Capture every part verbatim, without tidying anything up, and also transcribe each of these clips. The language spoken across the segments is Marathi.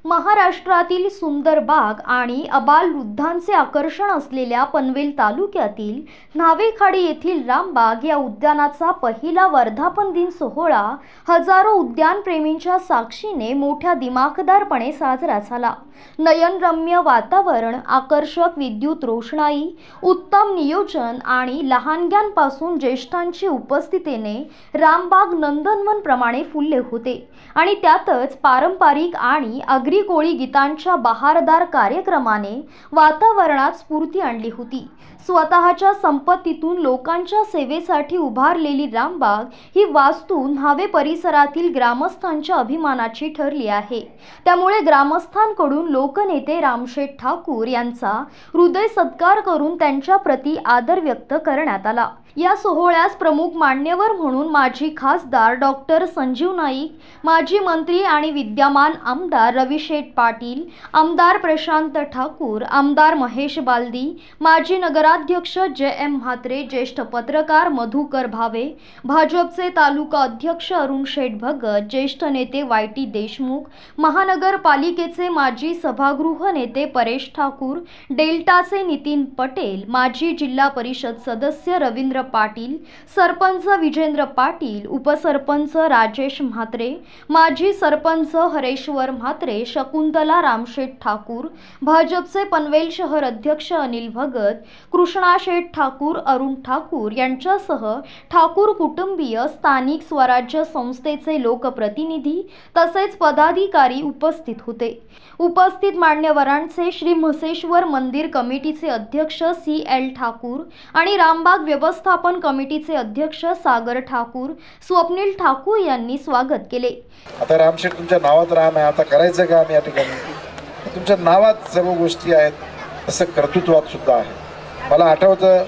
महाराष्ट्रातील सुंदर बाग आणि आबालवृद्धांचे आकर्षण असलेल्या पनवेल तालुक्यातील न्हावेखाडी येथील रामबाग या उद्यानाचा पहिला वर्धापन दिन सोहळा हजारो उद्यानप्रेमींच्या साक्षीने मोठ्या दिमाखदारपणे साजरा झाला। नयनरम्य वातावरण, आकर्षक विद्युत रोषणाई, उत्तम नियोजन आणि लहानग्यांपासून ज्येष्ठांची उपस्थितीने रामबाग नंदनवन प्रमाणे फुलले होते आणि त्यातच पारंपरिक आणि आगरी कोळी गीतांच्या बहारदार कार्यक्रमाने वातावरणात स्फूर्ती आणली होती। स्वतःच्या संपत्तीतून लोकांच्या सेवेसाठी उभारलेली रामबाग ही वास्तू न्हावे परिसरातील ग्रामस्थांच्या अभिमानाची ठरली आहे। त्यामुळे ग्रामस्थांकडून लोकनेते रामशेठ ठाकूर यांचा हृदय सत्कार करून त्यांच्या प्रति आदर व्यक्त करण्यात आला। या सोहळ्यास प्रमुख मान्यवर म्हणून माजी खासदार डॉक्टर संजीव नाईक, माजी मंत्री आणि विद्यमान आमदार रविशेठ पाटील, आमदार प्रशांत ठाकूर, आमदार महेश बालदी, माजी नगराध्यक्ष जे एम म्हात्रे, ज्येष्ठ पत्रकार मधुकर भावे, भाजपचे तालुका अध्यक्ष अरुण शेठ भगत, ज्येष्ठ नेते वाय टी देशमुख, महानगरपालिकेचे माजी सभागृह नेते परेश ठाकूर, डेल्टाचे नितीन पटेल, माजी जिल्हा परिषद सदस्य रवींद्र पाटील, सरपंच विजेंद्र पाटील, उपसरपंच राजेश म्हात्रे, माजी सरपंच हरेश्वर म्हात्रे, शकुंतला रामशेठ ठाकूर, भाजपचे पनवेल शहर अध्यक्ष अनिल भगत, कृष्णा शेठ ठाकूर, अरुण ठाकूर यांच्यासह ठाकूर कुटुंबीय, स्थानिक स्वराज्य संस्थेचे लोकप्रतिनिधी तसेच पदाधिकारी उपस्थित होते। उपस्थित मान्यवरांचे श्री म्हसेश्वर मंदिर कमिटीचे अध्यक्ष सी एल ठाकूर आणि रामबाग व्यवस्थापन कमिटीचे अध्यक्ष सागर ठाकूर, स्वप्नील ठाकूर यांनी स्वागत केले। आता रामशेठ तुमच्या नावात राम आहे, आता करायचं का आम्ही या ठिकाणी? तुमच्या नावात सर्व गोष्टी आहेत, तसं कर्तृत्वात सुद्धा आहे। मला आठवतं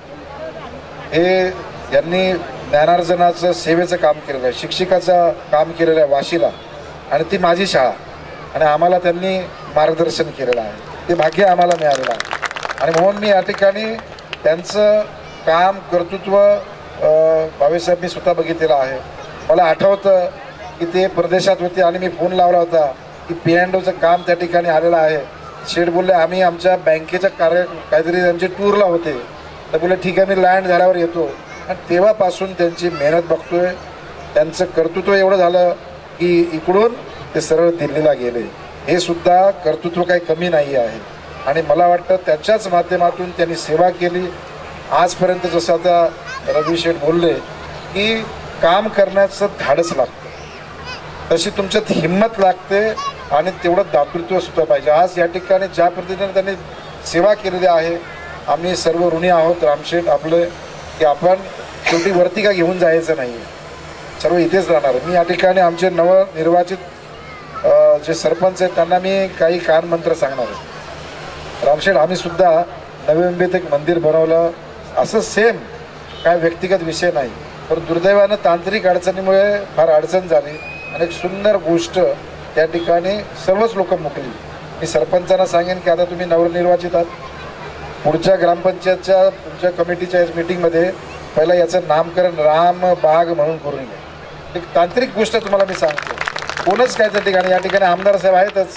हे यांनी ज्ञानार्जनाचं सेवेचं काम केलेलं आहे, शिक्षिकाचं काम केलेलं आहे वाशीला, आणि ती माझी शाळा, आणि आम्हाला त्यांनी मार्गदर्शन केलेलं आहे, ते भाग्य आम्हाला मिळालेलं आहे। आणि म्हणून मी या ठिकाणी त्यांचं काम, कर्तृत्व भावेसाहेब मी स्वतः बघितलेलं आहे। मला आठवतं की ते प्रदेशात होते आणि मी फोन लावला होता की पी अँड ओचं काम त्या ठिकाणी आलेलं आहे। शेठ बोलले आम्ही आमच्या बँकेच्या कार्य काहीतरी त्यांचे टूरला होते, तर बोलले ठीक आहे मी लँड झाल्यावर येतो। आणि तेव्हापासून त्यांची मेहनत बघतोय, त्यांचं कर्तृत्व एवढं झालं की इकडून ते सरळ दिल्लीला गेले। हे सुद्धा कर्तृत्व काही कमी नाही आहे, आणि मला वाटतं त्याच्याच माध्यमातून त्यांनी सेवा केली आजपर्यंत। जसं आता रवी शेठ बोलले की काम करण्याचं धाडस लागतं, तशी तुमच्यात हिंमत लागते आणि तेवढं दातृत्व सुद्धा पाहिजे। आज या ठिकाणी ज्या पद्धतीने त्यांनी सेवा केलेली आहे, आम्ही सर्व ऋणी आहोत रामशेठ आपले, की आपण शेवटी वरती का घेऊन जायचं नाही, सर्व इथेच राहणार। मी या ठिकाणी आमचे नवनिर्वाचित जे सरपंच आहेत त्यांना मी काही कान मंत्र सांगणार आहे। रामशेठ आम्ही सुद्धा नवी मुंबईत एक मंदिर बनवलं, असं सेम काय व्यक्तिगत विषय नाही, पण दुर्दैवानं तांत्रिक अडचणीमुळे फार अडचण झाली आणि एक सुंदर गोष्ट त्या ठिकाणी सर्वच लोक मुकली। मी सरपंचांना सांगेन की आता तुम्ही नवनिर्वाचित आहात, पुढच्या ग्रामपंचायतच्या तुमच्या कमिटीच्या मीटिंगमध्ये पहिला याचं नामकरण राम बाग म्हणून करून घ्या। एक तांत्रिक गोष्ट तुम्हाला मी सांगतो, कोणच काय त्या ठिकाणी, या ठिकाणी आमदार साहेब आहेतच,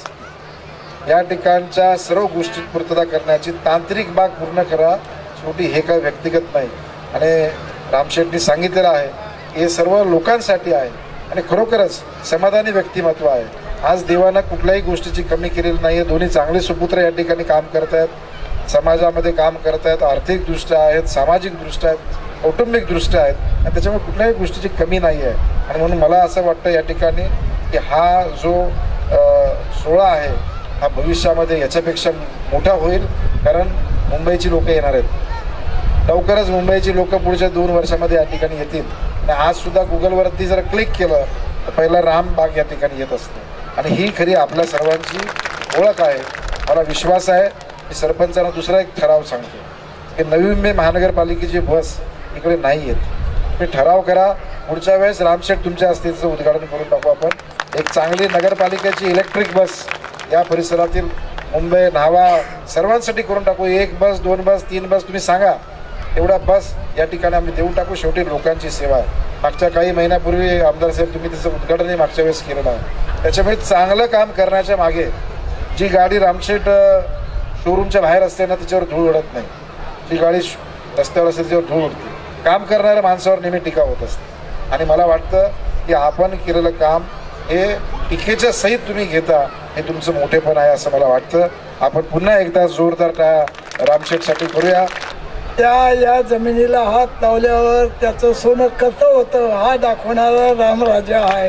या ठिकाणच्या सर्व गोष्टी पूर्तता करण्याची तांत्रिक बाग पूर्ण करा, शेवटी हे काय व्यक्तिगत नाही। आणि रामशेठनी सांगितलेलं आहे हे सर्व लोकांसाठी आहे आणि खरोखरच समाधानी व्यक्तिमत्व आहे। आज देवानं कुठल्याही गोष्टीची कमी केलेली नाही आहे। दोन्ही चांगले सुपुत्र या ठिकाणी काम करत आहेत, समाजामध्ये काम करत आहेत, आर्थिकदृष्ट्या आहेत, सामाजिकदृष्ट्या आहेत, कौटुंबिकदृष्ट्या आहेत, आणि त्याच्यामुळे कुठल्याही गोष्टीची कमी नाही आहे। आणि म्हणून मला असं वाटतं या ठिकाणी की हा जो सोहळा आहे हा भविष्यामध्ये याच्यापेक्षा मोठा होईल, कारण मुंबईची लोक येणार आहेत लवकरच। मुंबईची लोक पुढच्या दोन वर्षामध्ये या ठिकाणी येतील, आणि आज सुद्धा गुगलवरती जर क्लिक केलं तर पहिला रामबाग या ठिकाणी येत असतं, आणि ही खरी आपल्या सर्वांची ओळख आहे। मला विश्वास आहे की सरपंचांना दुसरा एक ठराव सांगतो की नवी मुंबई महानगरपालिकेची बस इकडे नाही येत, तुम्ही ठराव करा, पुढच्या वेळेस रामशेठ तुमच्या हस्तेचं उद्घाटन करून टाकू आपण। एक चांगली नगरपालिकेची इलेक्ट्रिक बस या परिसरातील मुंबई न्हावा सर्वांसाठी करून टाकू, एक बस, दोन बस, तीन बस तुम्ही सांगा, एवढा बस या ठिकाणी आम्ही देऊन टाकू. शेवटी लोकांची सेवा आहे. मागच्या काही महिन्यापूर्वी आमदार साहेब तुम्ही त्याचं उद्घाटनही मागच्या वेळेस केलेलं आहे. त्याच्यामुळे चांगलं काम करण्याच्या मागे जी गाडी रामशेठ शोरूमच्या बाहेर असते ना त्याच्यावर धूळ उडत नाही. जी गाडी रस्त्यावर असते त्याच्यावर धूळ उडते. काम करणाऱ्या माणसावर नेहमी टीका होत असते आणि मला वाटतं की आपण केलेलं काम हे टीकेच्या सहित तुम्ही घेता हे तुमचं मोठेपण आहे असं मला वाटतं. आपण पुन्हा एकदा जोरदार टाळ्या रामशेठसाठी करूया. त्या या जमिनीला हात लावल्यावर त्याचं सोनं कसं होतं हा दाखवणारा रामराजा आहे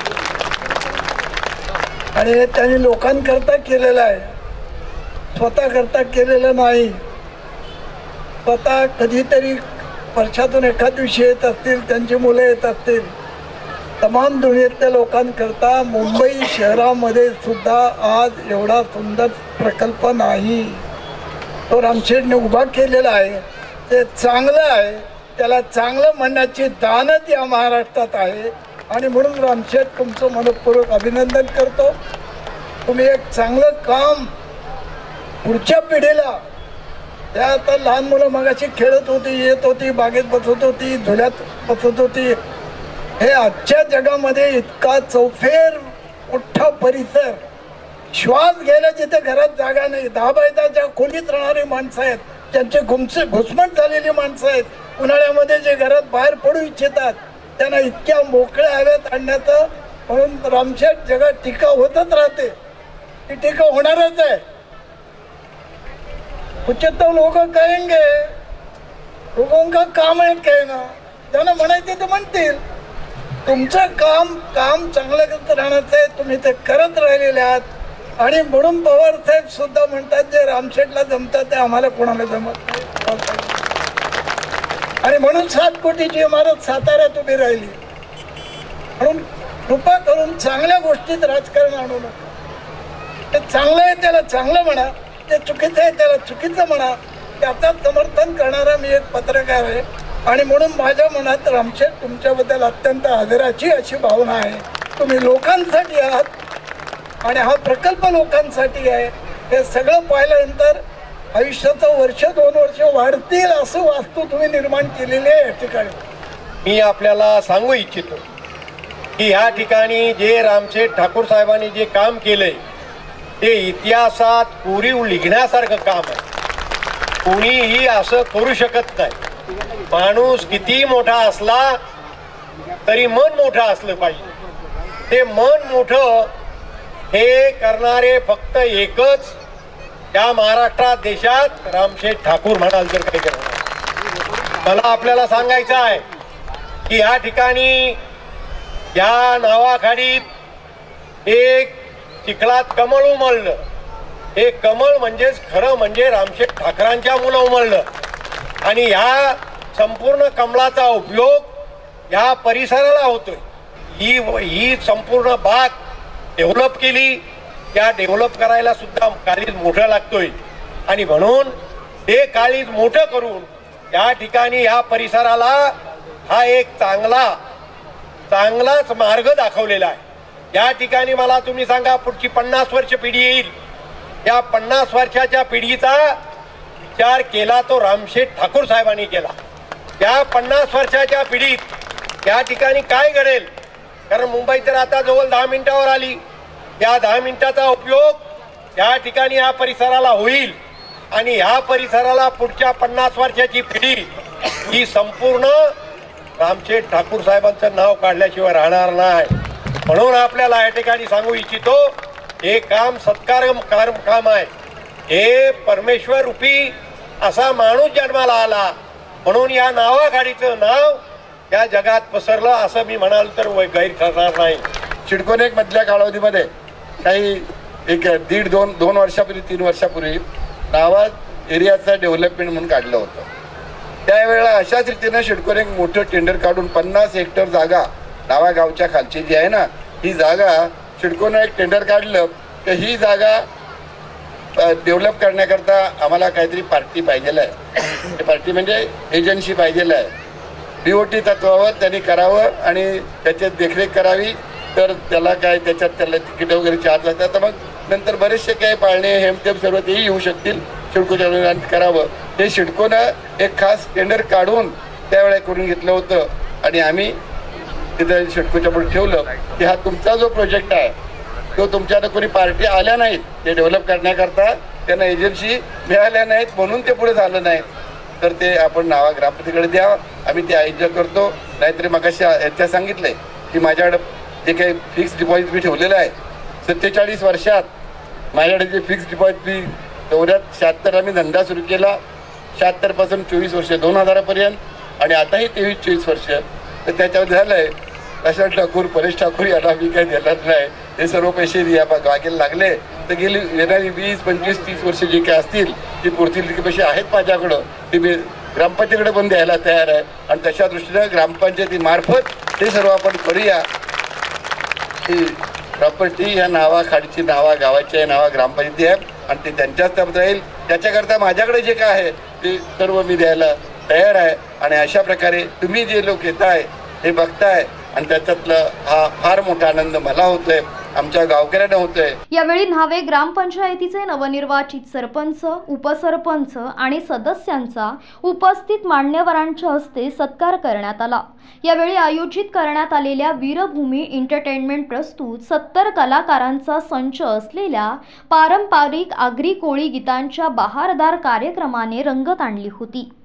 आणि त्यांनी लोकांकरता केलेलं आहे, स्वतः करता केलेलं नाही. स्वतः कधीतरी वर्षातून एखाद दिवशी येत असतील, त्यांची मुलं येत असतील. तमाम दुनियेतल्या लोकांकरता मुंबई शहरामध्ये सुद्धा आज एवढा सुंदर प्रकल्प नाही. तो रामशेठने उभा केलेला आहे. ते चांगलं आहे. त्याला चांगलं म्हणण्याची दानत या महाराष्ट्रात आहे आणि म्हणून रामशेठ तुमचं मनपूर्वक अभिनंदन करतो. तुम्ही एक चांगलं काम पुढच्या पिढीला, त्या आता लहान मुलं मगाशी खेळत होती, येत होती, बागेत बसत होती, झुल्यात बसत होती. हे आजच्या जगामध्ये इतका चौफेर मोठा परिसर, श्वास घ्यायला जिथे घरात जागा नाही, दहा बाय दहाच्या खोलीत राहणारी माणसं आहेत, त्यांचे घुमसे घुसमट झालेली माणसं आहेत, उन्हाळ्यामध्ये जे घरात बाहेर पडू इच्छितात त्यांना इतक्या मोकळ्या हवेत आणण्याचं. म्हणून रामशेठ जगात टीका होतच राहते. ती टीका होणारच आहे. कुछ तो लोग कहेंगे लोगों का काम आहे कहना, त्यांना म्हणायचं ते म्हणतील. तुमचं काम काम चांगलं करत राहण्याचं आहे. तुम्ही ते करत राहिलेले आहात आणि म्हणून पवार साहेब सुद्धा म्हणतात जे रामशेठला जमतात ते आम्हाला कोणाला जमत नाही. आणि म्हणून सात कोटीची इमारत साताऱ्यात उभी राहिली. म्हणून कृपा करून चांगल्या गोष्टीत राजकारण आणू नका. ते चांगलं आहे त्याला चांगलं म्हणा, ते चुकीचं आहे त्याला चुकीचं म्हणा. त्याचं समर्थन करणारा मी एक पत्रकार आहे आणि म्हणून माझ्या मनात रामशेठ तुमच्याबद्दल अत्यंत आदराची अशी भावना आहे. तुम्ही लोकांसाठी आहात आणि हा प्रकल्प लोकांसाठी आहे. हे सगळं पाहिल्यानंतर आयुष्याचं वर्ष दोन वर्ष वाढतील असं वास्तू तुम्ही निर्माण केलेली आहे या ठिकाणी. मी आपल्याला सांगू इच्छितो की या ठिकाणी जे रामशेठ ठाकूर साहेबांनी जे काम केलंय ते इतिहासात कोरीव लिहिण्यासारखं काम आहे. कोणीही असं करू शकत नाही. माणूस किती मोठा असला तरी मन मोठं असलं पाहिजे. ते मन मोठं हे करणारे फक्त एकच या महाराष्ट्रात देशात रामशेठ ठाकूर म्हणाल तर काही करणार. मला आपल्याला सांगायचं आहे की या ठिकाणी या नावाखाली एक चिखलात कमळ उमललं. हे कमळ म्हणजेच खरं म्हणजे रामशेठ ठाकरांच्या मुलं उमललं आणि ह्या संपूर्ण कमळाचा उपयोग या परिसराला होतोय. ही ही संपूर्ण बाग डेव्हलप केली. त्या डेव्हलप करायला सुद्धा काळीज मोठं लागतोय आणि म्हणून ते काळीज मोठं करून या ठिकाणी या परिसराला हा एक चांगला चांगलाच मार्ग दाखवलेला आहे. या ठिकाणी मला तुम्ही सांगा पुढची पन्नास वर्ष पिढी येईल. या पन्नास वर्षाच्या पिढीचा विचार केला तो रामशेठ ठाकूर साहेबांनी केला. या पन्नास वर्षाच्या पिढीत या ठिकाणी काय घडेल, कारण मुंबई तर आता जवळ दहा मिनिटावर आली. या दहा मिनिटाचा उपयोग या ठिकाणी या परिसराला होईल आणि ह्या परिसराला पुढच्या पन्नास वर्षाची पिढी ही संपूर्ण रामशेठ ठाकूर साहेबांचं नाव काढल्याशिवाय राहणार नाही. म्हणून आपल्याला या ठिकाणी सांगू इच्छितो हे काम सत्कार काम आहे. हे परमेश्वर रूपी असा माणूस जन्माला आला म्हणून या नावाखाडीचं नाव या जगात पसरलं असं मी म्हणाल तर गैर ठरणार नाही. चिडकोनेक मधल्या कालावधीमध्ये काही एक दीड दोन दोन वर्षापूर्वी तीन वर्षापूर्वी नावात एरियाचं डेव्हलपमेंट म्हणून काढलं होतं. त्यावेळेला अशाच रीतीनं शिडकोने एक मोठं टेंडर काढून पन्नास हेक्टर जागा नावा गावच्या खालची जी आहे ना ही जागा शिडकोनं एक टेंडर काढलं तर ही जागा डेव्हलप करण्याकरता आम्हाला काहीतरी पार्टी पाहिजेला आहे. पार्टी म्हणजे एजन्सी पाहिजेला आहे. बीओटी तत्वावर त्यांनी करावं आणि त्याच्यात देखरेख करावी. तर त्याला काय त्याच्यात त्याला तिकीट वगैरे चार्ज लागतात. तर मग नंतर बरेचसे काही पाळणे हेमतेम सर्व तेही येऊ शकतील. सिडकोच्या अनुदान करावं. हे सिडकोनं एक खास टेंडर काढून त्यावेळेला करून घेतलं होतं आणि आम्ही तिथं सिडकोच्या पुढे ठेवलं की हा तुमचा जो प्रोजेक्ट आहे तो तुमच्याकडे कोणी पार्टी आल्या नाहीत ते डेव्हलप करण्याकरता, त्यांना एजन्सी मिळाल्या नाहीत म्हणून ते पुढे झालं नाही, तर ते आपण नावा ग्रामपंचायतीकडे द्यावं. आम्ही ते आयोजन करतो. नाहीतरी मगाशी याच्या सांगितलंय की माझ्याकडे जे काही फिक्स डिपॉझिट मी ठेवलेलं आहे सत्तेचाळीस वर्षात माझ्याकडे जे फिक्स डिपॉझिट मी चौऱ्यात शहात्तरला मी धंदा सुरू केला, शहात्तर पासून चोवीस वर्ष दोन हजारापर्यंत आणि आताही तेवीस चोवीस वर्ष, तर त्याच्यावर झालंय प्रशांत ठाकूर परेश ठाकूर यांना मी काही देणार नाही. हे सर्व पैसे या मागे लागले तर गेली येणारी वीस पंचवीस तीस वर्ष जे काही असतील ती पुरतील तितके पैसे आहेत माझ्याकडं, ते मी ग्रामपंचायतीकडे पण द्यायला तयार आहे आणि तशा दृष्टीनं ग्रामपंचायतीमार्फत ते सर्व आपण करूया. ही प्रॉपर्टी या नावा खाडीची नावा गावाच्या नावा ग्रामपंचायती आहे आणि ते त्यांच्याच ताब्यात राहील. त्याच्याकरता माझ्याकडे जे काय आहे ते सर्व मी द्यायला तयार आहे आणि अशा प्रकारे तुम्ही जे लोक येत आहे हे बघताय आणि त्याच्यातला हा फार मोठा आनंद मला होतोय, आमच्या गावकऱ्यांना होतोय. यावेळी न्हावे ग्रामपंचायतीचे नवनिर्वाचित सरपंच, उपसरपंच आणि सदस्यांचा उपस्थित मान्यवरांच्या हस्ते सत्कार करण्यात आला. यावेळी आयोजित करण्यात आलेल्या वीरभूमी एंटरटेनमेंट प्रस्तुत सत्तर कलाकारांचा संच असलेल्या पारंपरिक आगरी कोळी गीतांच्या बहारदार कार्यक्रमाने रंगत आणली होती.